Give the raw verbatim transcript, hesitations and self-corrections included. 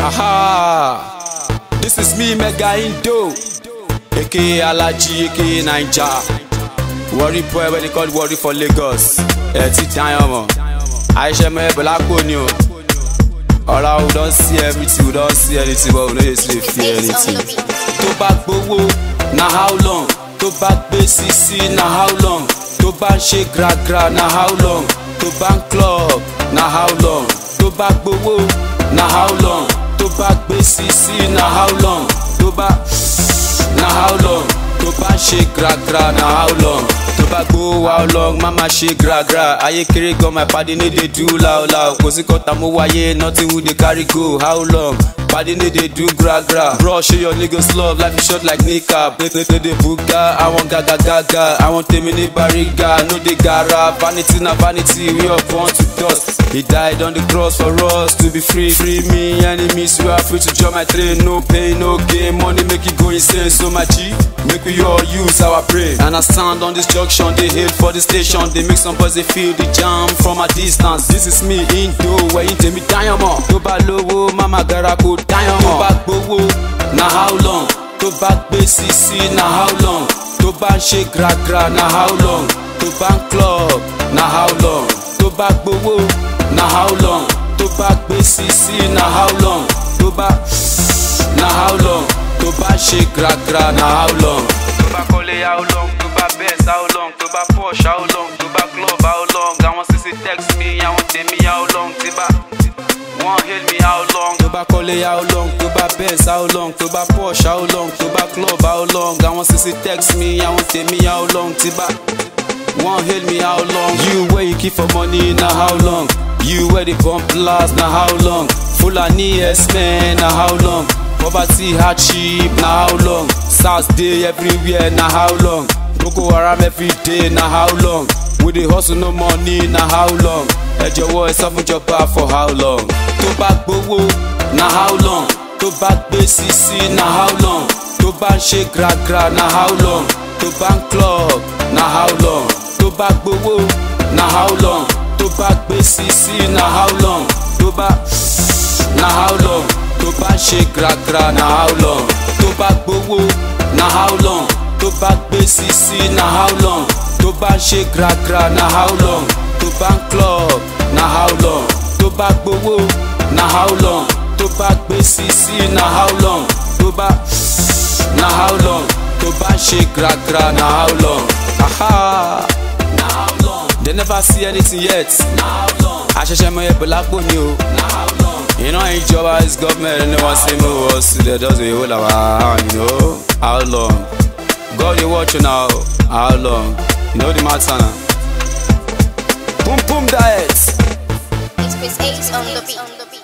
Aha! This is me, Mega Indo, aka Alaji, aka Naija. Worry boy, where they call worry for Lagos. Eti Diamond. I share my black on you. All I we don't see everything, we don't see anything, but we know you still feel anything. To back bowo, na how long? To back B C C, na how long? To back shake gra gra, na how long? To back club, na how long? To back bowo, na how long? To back B C C, na how long? To back, na how long? To back shake gra gra, na how long? To back go how long? Mama shake gra gra. Aye kere go my party need they do loud loud. Cause it cut mo waye, nothing would they carry go. How long? Party need they do gra gra. Bro, show your niggas love, life is short like niqab. They they they they buga, I want gaga gaga. I want terminate bariga, no they gara. Vanity na vanity, we all born to dust. He died on the cross for us to be free. Free me, enemies, we are free to join my train. No pain, no gain, money make it go insane. So my G, make we all use our brain. And I stand on this junction, they hail for the station. They make some boys, they feel the jam from a distance. This is me, Indo, where you take me diamond. To back low, mama gara go diamond. To back bowo, na how long? To back B C C, na how long? To back shake gra gra, na how long? To back club, na how long? To back bowo, na how long? To back B C C, na how long? To back, na how long? To back shake gra gra, na how long? To back Ole how long? To back Benz how long? To back Porsche how long? To back club how long? I want to see text me, I want tell me how long? To back, want hail me how long? To back Ole how long? To back Benz how long? To back Porsche how long? To back club how long? I want to see text me, I want tell me how long? To back, want hail me how long? You where you keep for money, now how long? You where the bump last, now how long? Fulani S-men, now how long? Poverty hardship, now how long? South day everywhere, now how long? Boko Haram every day, now how long? With the hustle no money, now how long? Let your voice off with your bar for how long? To back bowo, now how long? To back B C C, now how long? To back shake gra gra, now how long? To back club, now how long? To back bowo, now how long? To back B C C, now how long? To back, now how long? To back shake gra gra, now how long? To back bowo, now how long? To back B C C, now how long? To back shake gra gra, now how long? To back club, now how long? To back bowo, now how long? To back B C C, now how long? To back, now how long? To back shake gra gra, now how long? Aha! Now how long? They never see anything yet. Now how long? I should share my black bone you. Now how long? You know, ain't job as government, and no one say more was they does a whole of hand, you know. How long? God you watch now. How long? You know the matter now. Boom boom diet. It's Chris Ace on the beat.